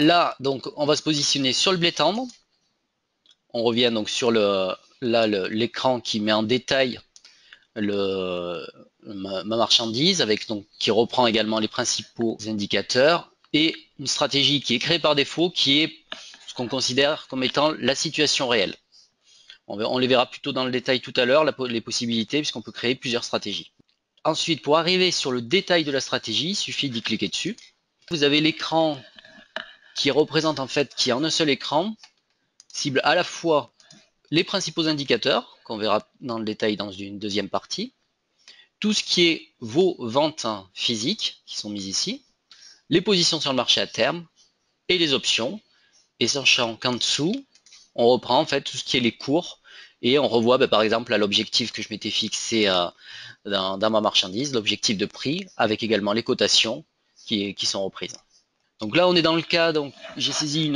Là, donc, on va se positionner sur le blé tendre. On revient donc sur l'écran qui met en détail ma marchandise, avec donc qui reprend également les principaux indicateurs et une stratégie qui est créée par défaut, qui est ce qu'on considère comme étant la situation réelle. On les verra plutôt dans le détail tout à l'heure, les possibilités, puisqu'on peut créer plusieurs stratégies. Ensuite, pour arriver sur le détail de la stratégie, il suffit d'y cliquer dessus. Vous avez l'écran qui représente en fait, qui en un seul écran, cible à la fois les principaux indicateurs, qu'on verra dans le détail dans une deuxième partie, tout ce qui est vos ventes physiques, qui sont mises ici, les positions sur le marché à terme, et les options, et sachant qu'en dessous, on reprend en fait tout ce qui est les cours, et on revoit par exemple l'objectif que je m'étais fixé dans ma marchandise, l'objectif de prix, avec également les cotations qui sont reprises. Donc là, on est dans le cas, donc j'ai saisi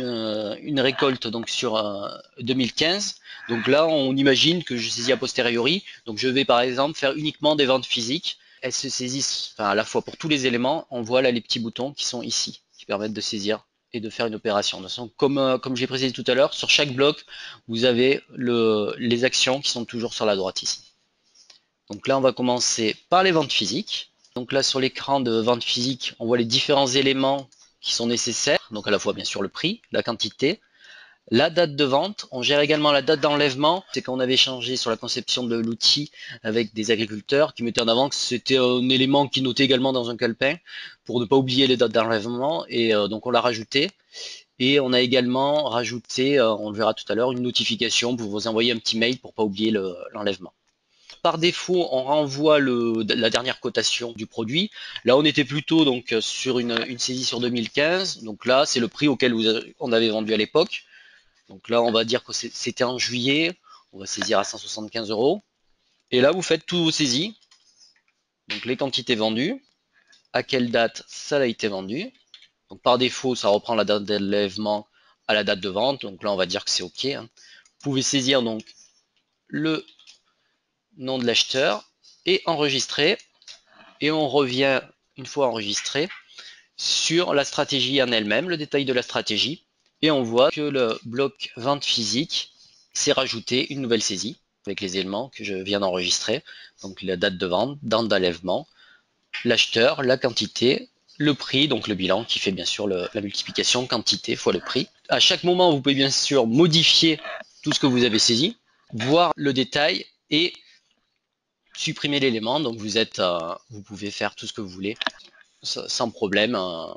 une récolte donc sur 2015. Donc là, on imagine que je saisis a posteriori. Donc je vais par exemple faire uniquement des ventes physiques. Elles se saisissent à la fois pour tous les éléments. On voit là les petits boutons qui sont ici, qui permettent de saisir et de faire une opération. De toute façon, comme j'ai précisé tout à l'heure, sur chaque bloc, vous avez les actions qui sont toujours sur la droite ici. Donc là, on va commencer par les ventes physiques. Donc là, sur l'écran de vente physique, on voit les différents éléments qui sont nécessaires. Donc à la fois, bien sûr, le prix, la quantité, la date de vente. On gère également la date d'enlèvement. C'est quand on avait échangé sur la conception de l'outil avec des agriculteurs qui mettaient en avant que c'était un élément qui notait également dans un calepin pour ne pas oublier les dates d'enlèvement. Et donc on l'a rajouté. Et on a également rajouté, on le verra tout à l'heure, une notification pour vous envoyer un petit mail pour ne pas oublier l'enlèvement. Par défaut, on renvoie la dernière cotation du produit. Là, on était plutôt donc sur une saisie sur 2015. Donc là, c'est le prix auquel on avait vendu à l'époque. Donc là, on va dire que c'était en juillet. On va saisir à 175 €. Et là, vous faites tous vos saisies. Donc les quantités vendues, à quelle date ça a été vendu. Donc par défaut, ça reprend la date d'enlèvement à la date de vente. Donc là, on va dire que c'est OK. Vous pouvez saisir donc le nom de l'acheteur et enregistrer. Et on revient, une fois enregistré, sur la stratégie en elle-même, le détail de la stratégie. Et on voit que le bloc vente physique s'est rajouté une nouvelle saisie avec les éléments que je viens d'enregistrer. Donc la date de vente, date d'enlèvement, l'acheteur, la quantité, le prix, donc le bilan qui fait bien sûr la multiplication quantité fois le prix. À chaque moment, vous pouvez bien sûr modifier tout ce que vous avez saisi, voir le détail et supprimer l'élément. Donc vous pouvez faire tout ce que vous voulez sans problème.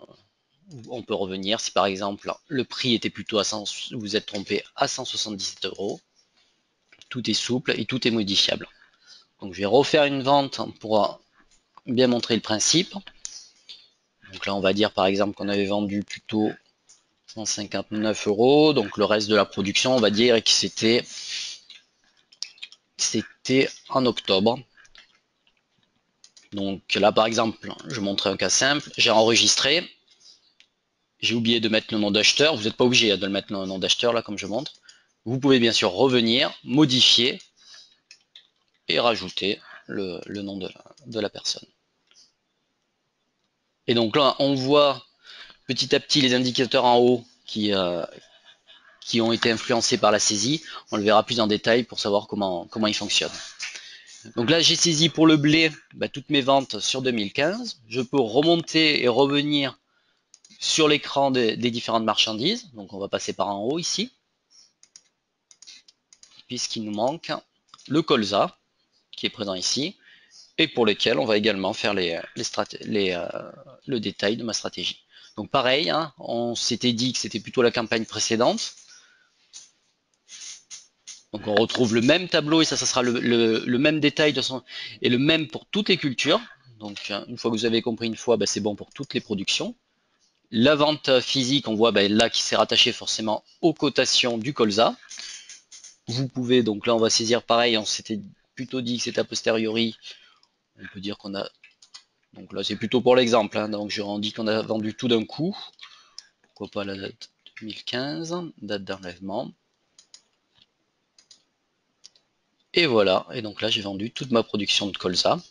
On peut revenir si par exemple le prix était plutôt à 100, vous êtes trompé à 177 €. Tout est souple et tout est modifiable. Donc je vais refaire une vente pour bien montrer le principe. Donc là on va dire par exemple qu'on avait vendu plutôt 159 €. Donc le reste de la production on va dire que c'était en octobre. Donc là par exemple je montre un cas simple, j'ai enregistré. J'ai oublié de mettre le nom d'acheteur. Vous n'êtes pas obligé de le mettre le nom d'acheteur là comme je montre. Vous pouvez bien sûr revenir, modifier et rajouter le nom de la personne. Et donc là, on voit petit à petit les indicateurs en haut qui ont été influencés par la saisie. On le verra plus en détail pour savoir comment ils fonctionnent. Donc là, j'ai saisi pour le blé toutes mes ventes sur 2015. Je peux remonter et revenir sur l'écran des différentes marchandises. Donc on va passer par en haut ici. Puisqu'il nous manque le colza qui est présent ici et pour lequel on va également faire le détail de ma stratégie. Donc pareil, hein, on s'était dit que c'était plutôt la campagne précédente. Donc on retrouve le même tableau et ça sera le même détail et le même pour toutes les cultures. Donc une fois que vous avez compris une fois, c'est bon pour toutes les productions. La vente physique, on voit là qui s'est rattaché forcément aux cotations du colza. Vous pouvez, donc là on va saisir pareil, on s'était plutôt dit que c'était a posteriori. On peut dire qu'on a, donc là c'est plutôt pour l'exemple, hein, donc on dit qu'on a vendu tout d'un coup. Pourquoi pas la date 2015, date d'enlèvement. Et voilà, et donc là j'ai vendu toute ma production de colza.